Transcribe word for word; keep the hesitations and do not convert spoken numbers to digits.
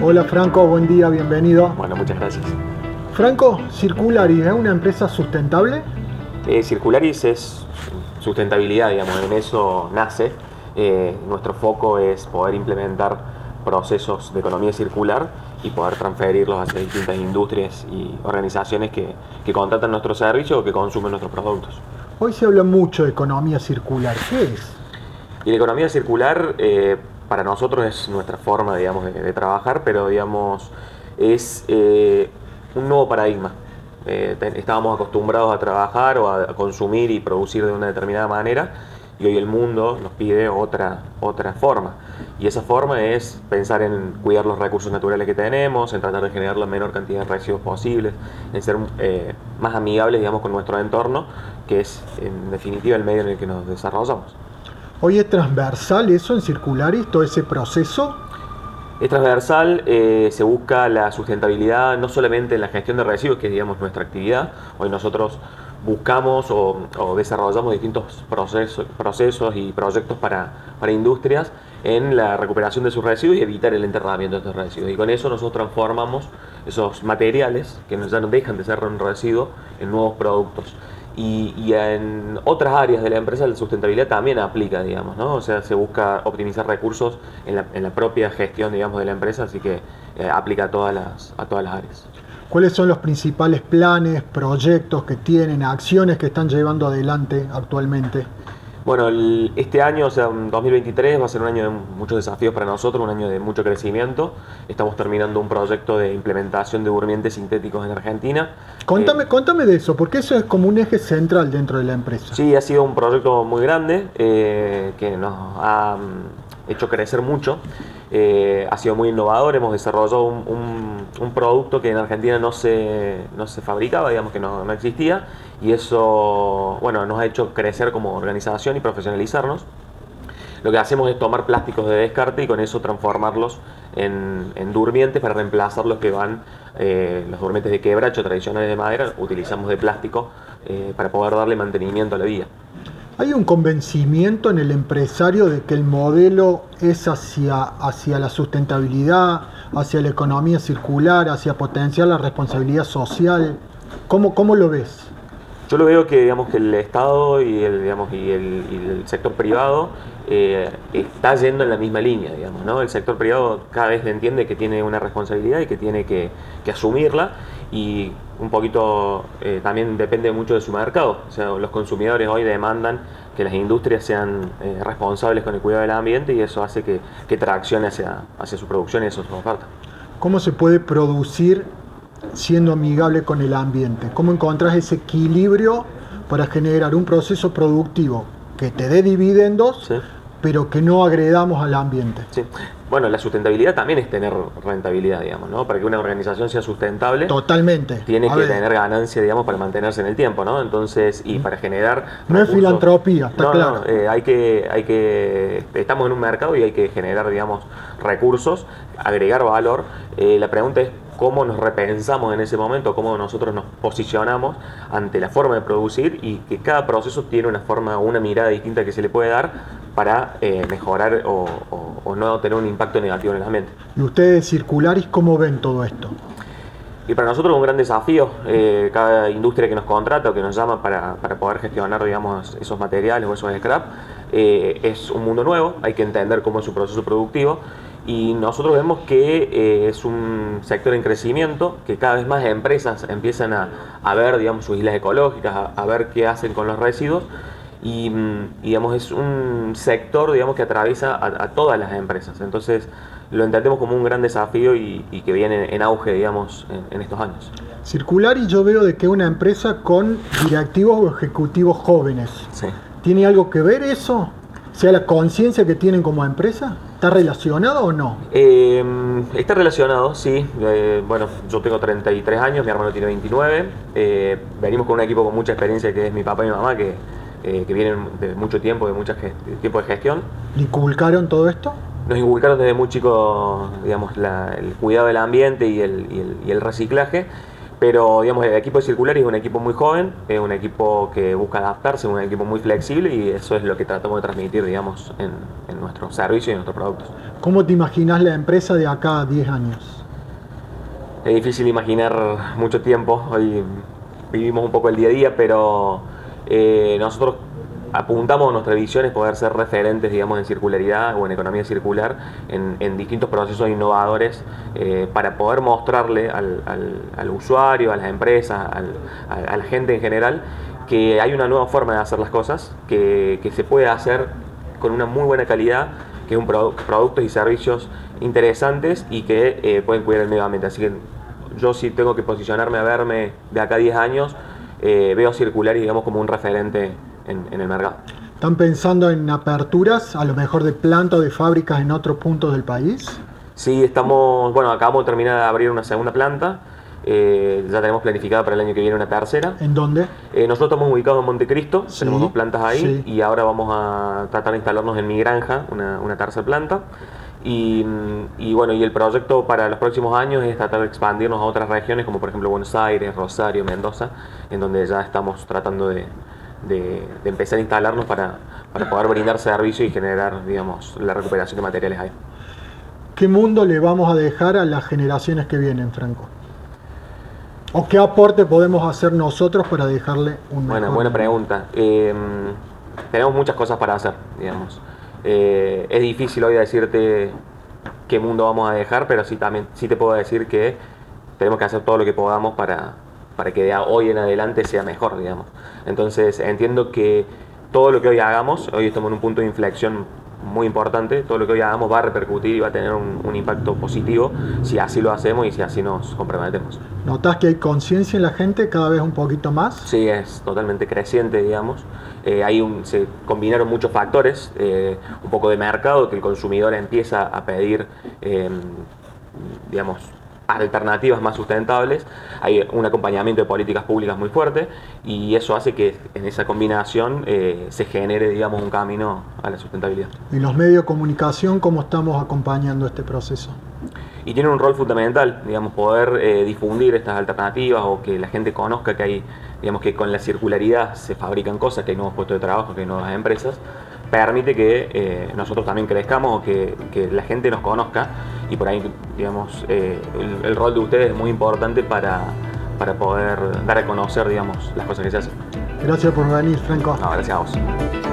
Hola Franco, buen día, bienvenido. Bueno, muchas gracias. Franco, Circularis, ¿es una empresa sustentable? Eh, Circularis es sustentabilidad, digamos, en eso nace. Eh, nuestro foco es poder implementar procesos de economía circular y poder transferirlos hacia distintas industrias y organizaciones que, que contratan nuestros servicios o que consumen nuestros productos. Hoy se habla mucho de economía circular, ¿qué es? Y la economía circular eh, para nosotros es nuestra forma, digamos, de, de trabajar, pero digamos es eh, un nuevo paradigma. Eh, ten, estábamos acostumbrados a trabajar o a, a consumir y producir de una determinada manera, y hoy el mundo nos pide otra, otra forma. Y esa forma es pensar en cuidar los recursos naturales que tenemos, en tratar de generar la menor cantidad de residuos posibles, en ser eh, más amigables, digamos, con nuestro entorno, que es en definitiva el medio en el que nos desarrollamos. ¿Hoy es transversal eso en Circularis, todo ese proceso? Es transversal, eh, se busca la sustentabilidad no solamente en la gestión de residuos, que es, digamos, nuestra actividad. Hoy nosotros buscamos o, o desarrollamos distintos procesos, procesos y proyectos para, para industrias en la recuperación de sus residuos y evitar el enterramiento de estos residuos. Y con eso nosotros transformamos esos materiales que ya no dejan de ser un residuo en nuevos productos. Y, y en otras áreas de la empresa la sustentabilidad también aplica, digamos, ¿no? O sea, se busca optimizar recursos en la, en la propia gestión, digamos, de la empresa, así que eh, aplica a todas las, a todas las áreas. ¿Cuáles son los principales planes, proyectos que tienen, acciones que están llevando adelante actualmente? Bueno, el, este año, o sea, dos mil veintitrés, va a ser un año de muchos desafíos para nosotros, un año de mucho crecimiento. Estamos terminando un proyecto de implementación de durmientes sintéticos en Argentina. Contame, eh, contame de eso, porque eso es como un eje central dentro de la empresa. Sí, ha sido un proyecto muy grande eh, que nos ha um, hecho crecer mucho. Eh, ha sido muy innovador, hemos desarrollado un, un, un producto que en Argentina no se, no se fabricaba, digamos que no, no existía, y eso, bueno, nos ha hecho crecer como organización y profesionalizarnos. Lo que hacemos es tomar plásticos de descarte y con eso transformarlos en, en durmientes para reemplazar los que van, eh, los durmientes de quebracho tradicionales de madera, utilizamos de plástico eh, para poder darle mantenimiento a la vía. ¿Hay un convencimiento en el empresario de que el modelo es hacia, hacia la sustentabilidad, hacia la economía circular, hacia potenciar la responsabilidad social? ¿Cómo, cómo lo ves? Yo lo veo que, digamos, que el Estado y el, digamos, y el, y el sector privado eh, está yendo en la misma línea, digamos, ¿no? El sector privado cada vez entiende que tiene una responsabilidad y que tiene que, que asumirla, y un poquito eh, también depende mucho de su mercado. O sea, los consumidores hoy demandan que las industrias sean eh, responsables con el cuidado del ambiente, y eso hace que, que traccione hacia, hacia su producción y hacia su oferta. ¿Cómo se puede producir siendo amigable con el ambiente? ¿Cómo encontrás ese equilibrio para generar un proceso productivo que te dé dividendos, ¿Sí? pero que no agredamos al ambiente? Sí. Bueno, la sustentabilidad también es tener rentabilidad, digamos, ¿no? Para que una organización sea sustentable, Totalmente. tiene A que ver. tener ganancia, digamos, para mantenerse en el tiempo, ¿no? Entonces, y para generar No es recursos- filantropía, está no, claro. No, eh, hay que, hay que, estamos en un mercado y hay que generar, digamos, recursos, agregar valor. Eh, la pregunta es cómo nos repensamos en ese momento, cómo nosotros nos posicionamos ante la forma de producir, y que cada proceso tiene una forma, una mirada distinta que se le puede dar para eh, mejorar o, o, o no tener un impacto negativo en el ambiente. ¿Y ustedes, Circularis, cómo ven todo esto? Y para nosotros es un gran desafío. Eh, cada industria que nos contrata o que nos llama para, para poder gestionar, digamos, esos materiales o esos scrap, eh, es un mundo nuevo, hay que entender cómo es su proceso productivo, y nosotros vemos que eh, es un sector en crecimiento, que cada vez más empresas empiezan a, a ver, digamos, sus islas ecológicas, a, a ver qué hacen con los residuos. Y, y digamos, es un sector, digamos, que atraviesa a, a todas las empresas. Entonces lo entendemos como un gran desafío y, y que viene en auge, digamos, en, en estos años. Circularis, yo veo de que es una empresa con directivos o ejecutivos jóvenes. Sí. ¿Tiene algo que ver eso? O sea, la conciencia que tienen como empresa, ¿está relacionado o no? Eh, está relacionado, sí. Eh, bueno, yo tengo treinta y tres años, mi hermano tiene veintinueve. Eh, venimos con un equipo con mucha experiencia, que es mi papá y mi mamá, que, eh, que vienen de mucho tiempo, de mucho tiempo de gestión. ¿Le inculcaron todo esto? Nos inculcaron desde muy chicos, digamos, la, el cuidado del ambiente y el, y el, y el reciclaje. Pero digamos, el equipo de Circular es un equipo muy joven, es un equipo que busca adaptarse, un equipo muy flexible y eso es lo que tratamos de transmitir, digamos, en, en nuestros servicios y en nuestros productos. ¿Cómo te imaginas la empresa de acá a diez años? Es difícil imaginar mucho tiempo, hoy vivimos un poco el día a día, pero eh, nosotros apuntamos a nuestra visión es poder ser referentes, digamos, en circularidad o en economía circular en, en distintos procesos innovadores eh, para poder mostrarle al, al, al usuario, a las empresas, al, a, a la gente en general, que hay una nueva forma de hacer las cosas, que, que se puede hacer con una muy buena calidad, que es un produ productos y servicios interesantes y que eh, pueden cuidar el medio ambiente. Así que yo sí tengo que posicionarme a verme de acá a diez años, eh, veo Circular y digamos como un referente En, en el mercado. ¿Están pensando en aperturas, a lo mejor de plantas o de fábricas en otros puntos del país? Sí, estamos, bueno, acabamos de terminar de abrir una segunda planta, eh, ya tenemos planificada para el año que viene una tercera. ¿En dónde? Eh, nosotros estamos ubicados en Montecristo, Sí, tenemos dos plantas ahí sí. y ahora vamos a tratar de instalarnos en Mi Granja, una, una tercera planta. Y, y bueno, y el proyecto para los próximos años es tratar de expandirnos a otras regiones como por ejemplo Buenos Aires, Rosario, Mendoza, en donde ya estamos tratando de De, de empezar a instalarnos para, para poder brindar servicio y generar, digamos, la recuperación de materiales ahí. ¿Qué mundo le vamos a dejar a las generaciones que vienen, Franco? ¿O qué aporte podemos hacer nosotros para dejarle un mejor Buena, buena mundo? pregunta. Eh, tenemos muchas cosas para hacer, digamos. Eh, es difícil hoy decirte qué mundo vamos a dejar, pero sí, también, sí te puedo decir que tenemos que hacer todo lo que podamos para para que de hoy en adelante sea mejor, digamos. Entonces entiendo que todo lo que hoy hagamos, hoy estamos en un punto de inflexión muy importante, todo lo que hoy hagamos va a repercutir y va a tener un, un impacto positivo si así lo hacemos y si así nos comprometemos. ¿Notás que hay conciencia en la gente cada vez un poquito más? Sí, es totalmente creciente, digamos. Eh, hay un, se combinaron muchos factores, eh, un poco de mercado, que el consumidor empieza a pedir, eh, digamos, alternativas más sustentables, hay un acompañamiento de políticas públicas muy fuerte y eso hace que en esa combinación eh, se genere, digamos, un camino a la sustentabilidad. ¿Y los medios de comunicación cómo estamos acompañando este proceso? Y tiene un rol fundamental, digamos, poder eh, difundir estas alternativas o que la gente conozca que hay, digamos, que con la circularidad se fabrican cosas, que hay nuevos puestos de trabajo, que hay nuevas empresas, permite que eh, nosotros también crezcamos o que, que la gente nos conozca y por ahí, digamos, eh, el, el rol de ustedes es muy importante para, para poder dar a conocer, digamos, las cosas que se hacen. Gracias por venir, Franco. No, gracias a vos.